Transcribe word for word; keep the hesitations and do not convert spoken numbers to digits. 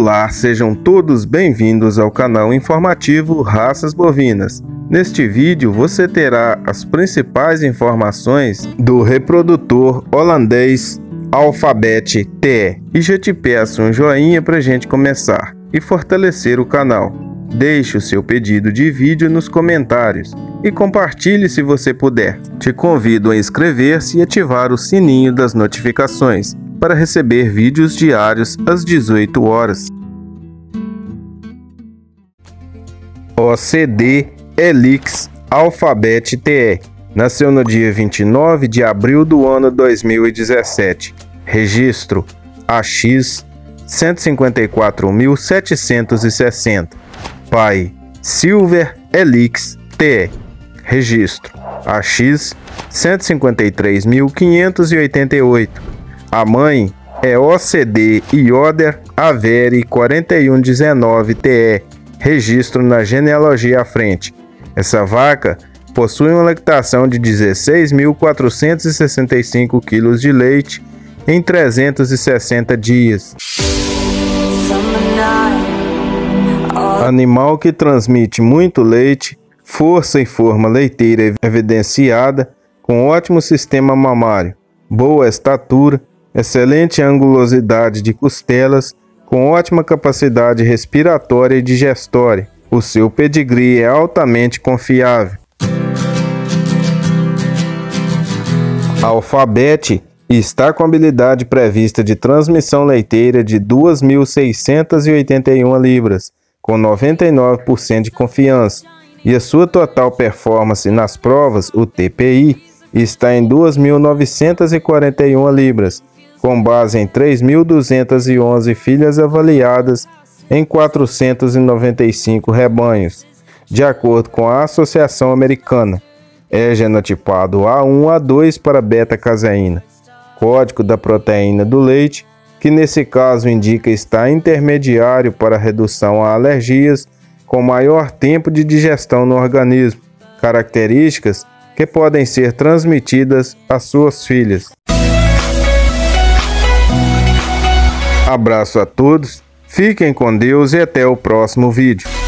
Olá, sejam todos bem-vindos ao canal informativo Raças Bovinas. Neste vídeo você terá as principais informações do reprodutor holandês Alphabet T E. E já te peço um joinha para a gente começar e fortalecer o canal. Deixe o seu pedido de vídeo nos comentários e compartilhe se você puder. Te convido a inscrever-se e ativar o sininho das notificações para receber vídeos diários às dezoito horas. O C D Helix Alphabet T E nasceu no dia vinte e nove de abril do ano dois mil e dezessete. Registro A X cento e cinquenta e quatro mil setecentos e sessenta. Pai Silver Helix T E. Registro A X cento e cinquenta e três mil quinhentos e oitenta e oito. A mãe é O C D Yoder Avery quatro um um nove T E. Registro na genealogia à frente. Essa vaca possui uma lactação de dezesseis mil quatrocentos e sessenta e cinco quilos de leite em trezentos e sessenta dias. Animal que transmite muito leite, força e forma leiteira evidenciada, com ótimo sistema mamário, boa estatura, excelente angulosidade de costelas, com ótima capacidade respiratória e digestória. O seu pedigree é altamente confiável. A Alphabet está com habilidade prevista de transmissão leiteira de duas mil seiscentos e oitenta e uma libras, com noventa e nove por cento de confiança, e a sua total performance nas provas, o T P I, está em duas mil novecentos e quarenta e uma libras, com base em três mil duzentas e onze filhas avaliadas em quatrocentos e noventa e cinco rebanhos, de acordo com a Associação Americana. É genotipado A um A dois para beta-caseína, código da proteína do leite, que nesse caso indica estar intermediário para redução a alergias, com maior tempo de digestão no organismo, características que podem ser transmitidas às suas filhas. Abraço a todos, fiquem com Deus e até o próximo vídeo.